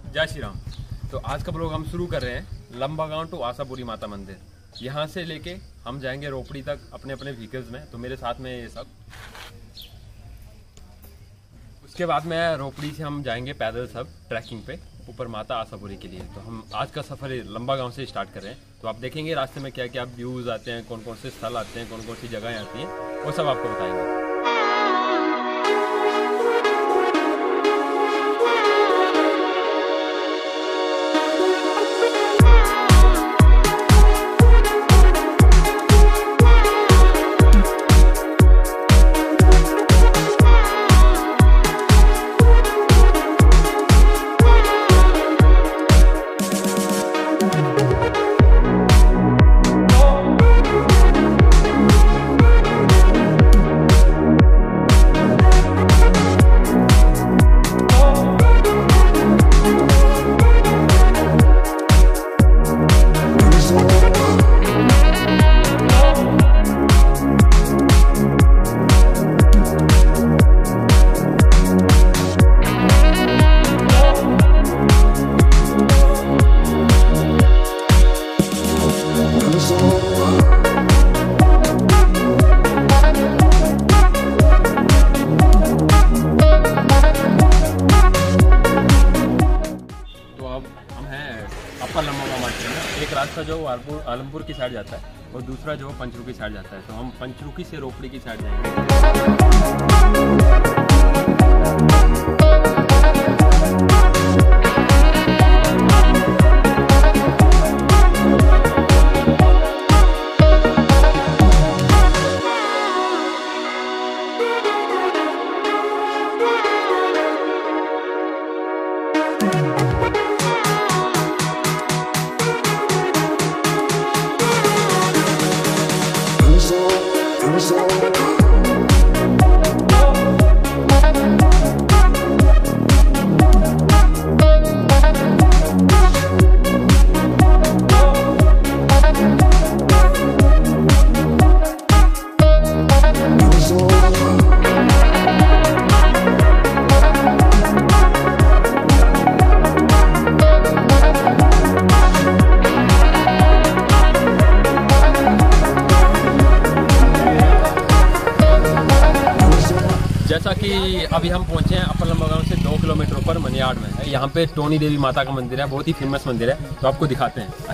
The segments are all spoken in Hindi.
जय श्री राम। तो आज का ब्लॉग हम शुरू कर रहे हैं लंबा गांव टू आशापुरी माता मंदिर। यहाँ से लेके हम जाएंगे रोपड़ी तक अपने अपने व्हीकल्स में। तो मेरे साथ में ये सब, उसके बाद में रोपड़ी से हम जाएंगे पैदल सब ट्रैकिंग पे ऊपर माता आशापुरी के लिए। तो हम आज का सफर लंबा गांव से स्टार्ट कर रहे हैं। तो आप देखेंगे रास्ते में क्या क्या व्यूज आते हैं, कौन कौन से स्थल आते हैं, कौन कौन सी जगहें आती हैं, वो सब आपको बताएंगे। एक रास्ता जो आलमपुर की साइड जाता है और दूसरा जो पंचरू की साइड जाता है। तो हम पंचरुखी से रोपड़ी की साइड जाएंगे। जैसा कि अभी हम पहुंचे हैं अपर लंबा गांव से 2 किलोमीटर पर मनियाड में। यहाँ पे टोनी देवी माता का मंदिर है, बहुत ही फेमस मंदिर है। तो आपको दिखाते हैं।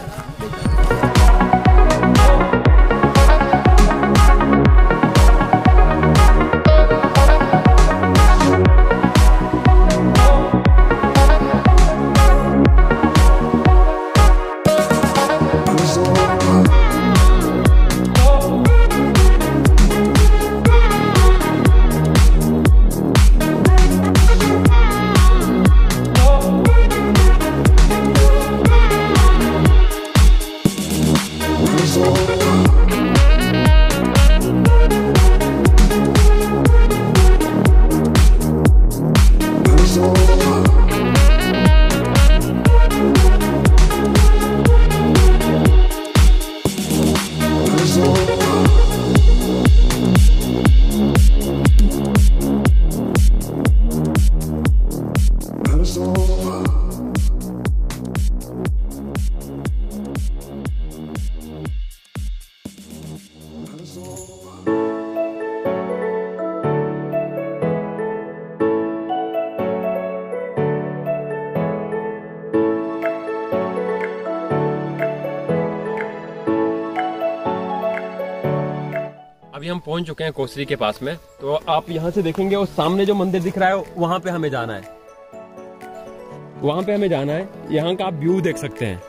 अभी हम पहुंच चुके हैं कोसरी के पास में। तो आप यहाँ से देखेंगे उस सामने जो मंदिर दिख रहा है वहां पे हमें जाना है, वहां पे हमें जाना है। यहाँ का आप व्यू देख सकते हैं।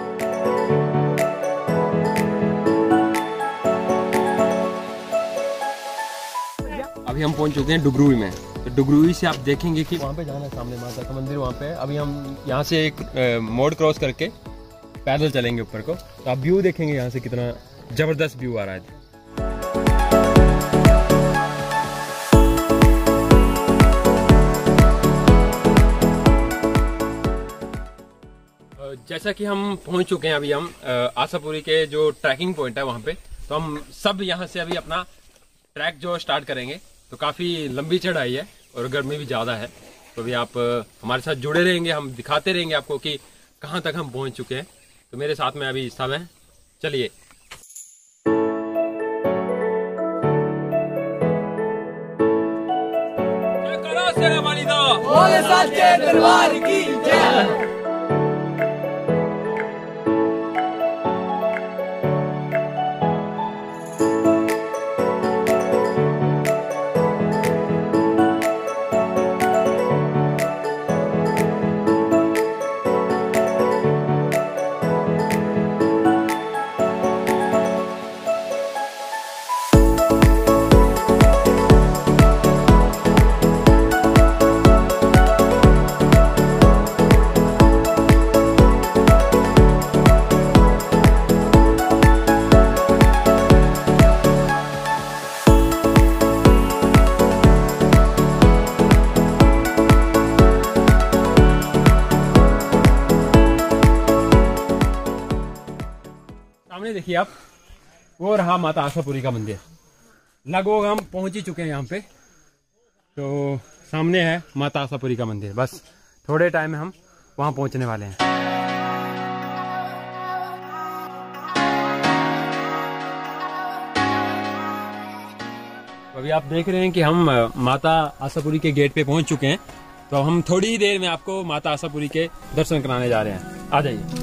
अभी हम पहुंच चुके हैं डुगरुई में। तो डुगरुई से आप देखेंगे कि वहां पे जाना है, सामने माता का मंदिर वहां पे है। अभी हम यहाँ से एक मोड़ क्रॉस करके पैदल चलेंगे ऊपर को। तो आप व्यू देखेंगे यहाँ से कितना जबरदस्त व्यू आ रहा है। जैसा कि हम पहुंच चुके हैं अभी हम आशापुरी के जो ट्रैकिंग पॉइंट है वहां पे। तो हम सब यहाँ से अभी अपना ट्रैक जो स्टार्ट करेंगे। तो काफ़ी लंबी चढ़ाई है और गर्मी भी ज़्यादा है। तो भी आप हमारे साथ जुड़े रहेंगे, हम दिखाते रहेंगे आपको कि कहाँ तक हम पहुँच चुके हैं। तो मेरे साथ में अभी सब हैं, चलिए। बोले सच्चे दरबार की जय। सामने देखिए आप, वो रहा माता आशापुरी का मंदिर। लगभग हम पहुंच ही चुके हैं यहाँ पे। तो सामने है माता आशापुरी का मंदिर, बस थोड़े टाइम में हम वहाँ पहुंचने वाले हैं। तो अभी आप देख रहे हैं कि हम माता आशापुरी के गेट पे पहुंच चुके हैं। तो हम थोड़ी ही देर में आपको माता आशापुरी के दर्शन कराने जा रहे हैं, आ जाइए।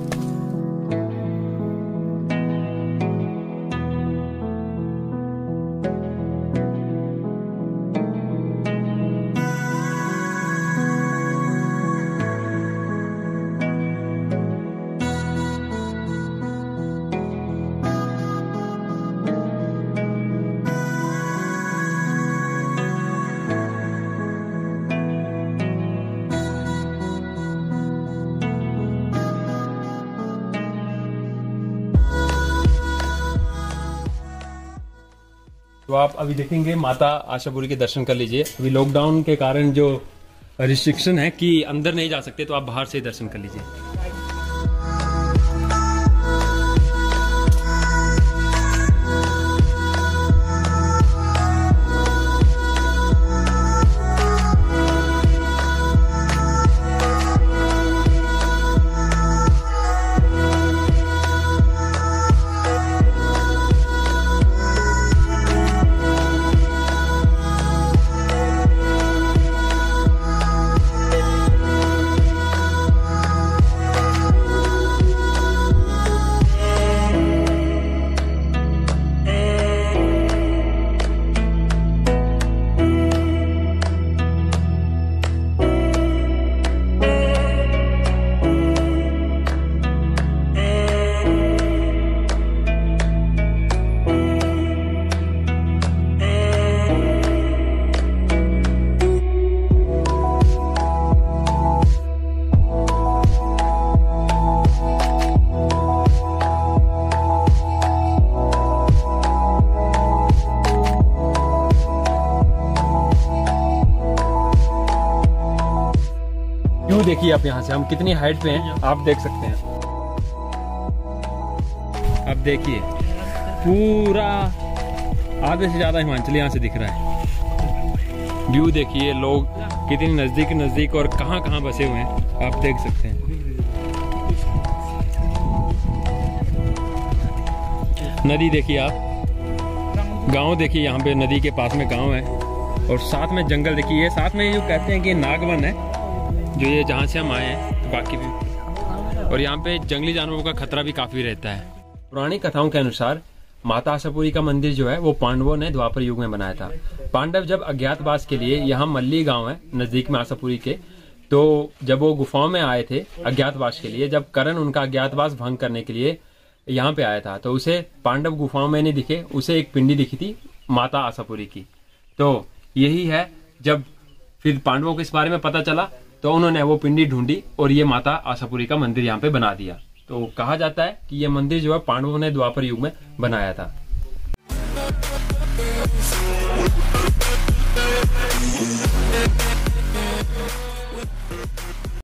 तो आप अभी देखेंगे माता आशापुरी के दर्शन कर लीजिए। अभी लॉकडाउन के कारण जो रिस्ट्रिक्शन है कि अंदर नहीं जा सकते, तो आप बाहर से ही दर्शन कर लीजिए। व्यू देखिए आप, यहाँ से हम कितनी हाइट पे हैं आप देख सकते हैं। अब देखिए पूरा आधे से ज्यादा हिमाचल यहाँ से दिख रहा है। व्यू देखिए, लोग कितनी नजदीक नजदीक और कहाँ कहाँ बसे हुए हैं आप देख सकते हैं। नदी देखिए आप, गांव देखिए, यहाँ पे नदी के पास में गांव है और साथ में जंगल देखिए। साथ में ये कहते हैं कि नागवन है जो ये जहाँ से हम आए हैं, तो बाकी भी। और यहाँ पे जंगली जानवरों का खतरा भी काफी रहता है। पुरानी कथाओं के अनुसार माता आशापुरी का मंदिर जो है वो पांडवों ने द्वापर युग में बनाया था। पांडव जब अज्ञातवास के लिए, यहाँ मल्ली गांव है नजदीक में आशापुरी के, तो जब वो गुफाओं में आए थे अज्ञातवास के लिए, जब कर्ण उनका अज्ञातवास भंग करने के लिए यहाँ पे आया था, तो उसे पांडव गुफाओं में नहीं दिखे, उसे एक पिंडी दिखी थी माता आशापुरी की। तो यही है, जब फिर पांडवों को इस बारे में पता चला तो उन्होंने वो पिंडी ढूंढी और ये माता आशापुरी का मंदिर यहाँ पे बना दिया। तो कहा जाता है कि ये मंदिर जो है पांडवों ने द्वापर युग में बनाया था।